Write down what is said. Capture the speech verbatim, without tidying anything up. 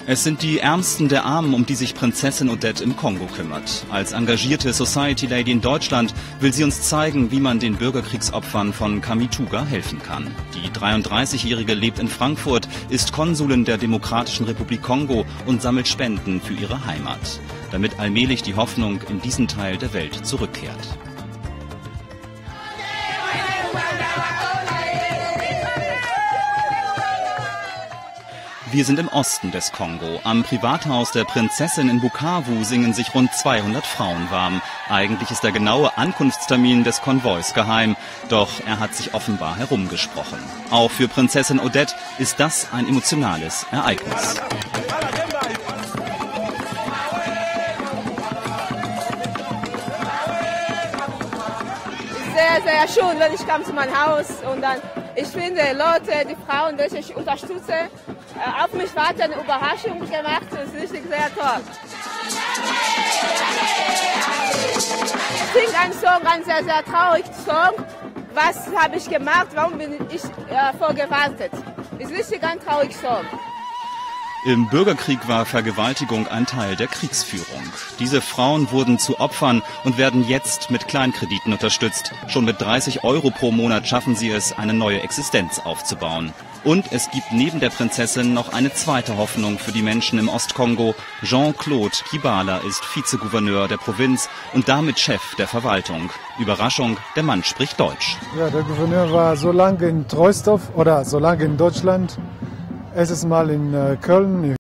Es sind die Ärmsten der Armen, um die sich Prinzessin Odette im Kongo kümmert. Als engagierte Society Lady in Deutschland will sie uns zeigen, wie man den Bürgerkriegsopfern von Kamituga helfen kann. Die dreiunddreißigjährige lebt in Frankfurt, ist Konsulin der Demokratischen Republik Kongo und sammelt Spenden für ihre Heimat, damit allmählich die Hoffnung in diesen Teil der Welt zurückkehrt. Wir sind im Osten des Kongo. Am Privathaus der Prinzessin in Bukavu singen sich rund zweihundert Frauen warm. Eigentlich ist der genaue Ankunftstermin des Konvois geheim, doch er hat sich offenbar herumgesprochen. Auch für Prinzessin Odette ist das ein emotionales Ereignis. Sehr, sehr schön, wenn ich kam zu meinem Haus und dann, ich finde, Leute, die Frauen, die ich unterstütze, auf mich warten, eine Überraschung gemacht, das ist richtig sehr toll. Ich singe einen Song, einen sehr, sehr traurigen Song. Was habe ich gemacht, warum bin ich äh, vorgewartet? Das ist richtig ein trauriger Song. Im Bürgerkrieg war Vergewaltigung ein Teil der Kriegsführung. Diese Frauen wurden zu Opfern und werden jetzt mit Kleinkrediten unterstützt. Schon mit dreißig Euro pro Monat schaffen sie es, eine neue Existenz aufzubauen. Und es gibt neben der Prinzessin noch eine zweite Hoffnung für die Menschen im Ostkongo. Jean-Claude Kibala ist Vizegouverneur der Provinz und damit Chef der Verwaltung. Überraschung, der Mann spricht Deutsch. Ja, der Gouverneur war so lange in Troisdorf oder so lange in Deutschland. Erstes Mal in Köln.